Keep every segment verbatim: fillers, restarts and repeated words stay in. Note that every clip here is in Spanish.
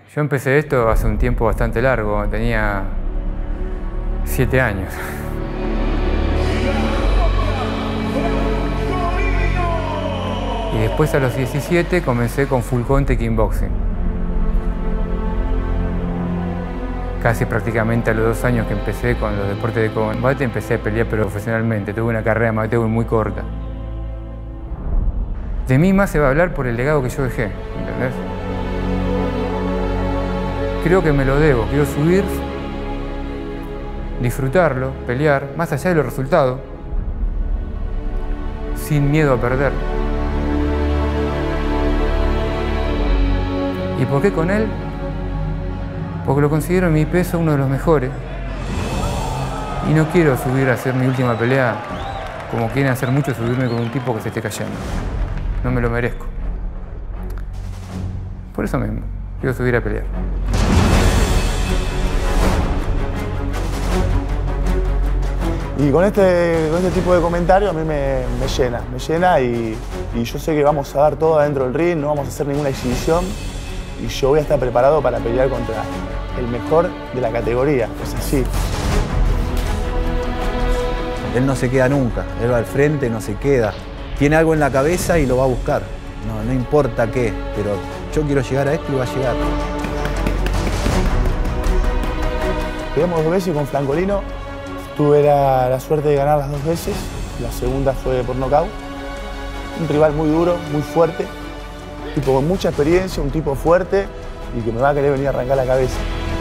Yo empecé esto hace un tiempo bastante largo, tenía siete años. Y después a los diecisiete comencé con Full Contact Kickboxing. Casi prácticamente a los dos años que empecé con los deportes de combate, empecé a pelear profesionalmente. Tuve una carrera amateur muy corta. De mí más se va a hablar por el legado que yo dejé, ¿entendés? Creo que me lo debo, quiero subir, disfrutarlo, pelear, más allá de los resultados, sin miedo a perder. ¿Y por qué con él? Porque lo considero en mi peso uno de los mejores. Y no quiero subir a hacer mi última pelea como quieren hacer muchos, subirme con un tipo que se esté cayendo. No me lo merezco. Por eso mismo, quiero subir a pelear. Y con este, con este tipo de comentarios a mí me, me llena, me llena y, y yo sé que vamos a dar todo adentro del ring, no vamos a hacer ninguna exhibición y yo voy a estar preparado para pelear contra el mejor de la categoría, es así. Él no se queda nunca, él va al frente, no se queda. Tiene algo en la cabeza y lo va a buscar, no, no importa qué, pero yo quiero llegar a esto y va a llegar. Peleamos dos veces con Francolino. Tuve la, la suerte de ganar las dos veces, la segunda fue por nocaut. Un rival muy duro, muy fuerte, un tipo con mucha experiencia, un tipo fuerte y que me va a querer venir a arrancar la cabeza.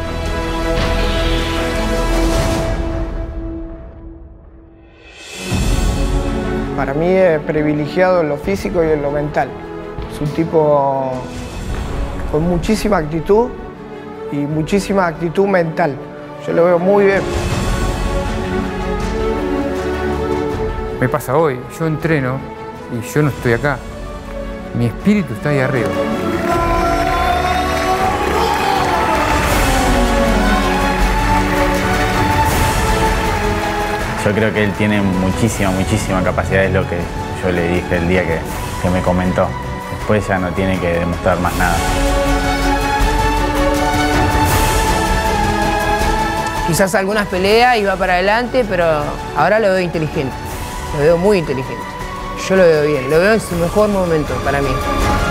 Para mí es privilegiado en lo físico y en lo mental. Es un tipo con muchísima actitud y muchísima actitud mental. Yo lo veo muy bien. Me pasa hoy, yo entreno y yo no estoy acá. Mi espíritu está ahí arriba. Yo creo que él tiene muchísima, muchísima capacidad, es lo que yo le dije el día que, que me comentó. Después ya no tiene que demostrar más nada. Quizás algunas peleas iba para adelante, pero ahora lo veo inteligente. Lo veo muy inteligente. Yo lo veo bien, lo veo en su mejor momento para mí.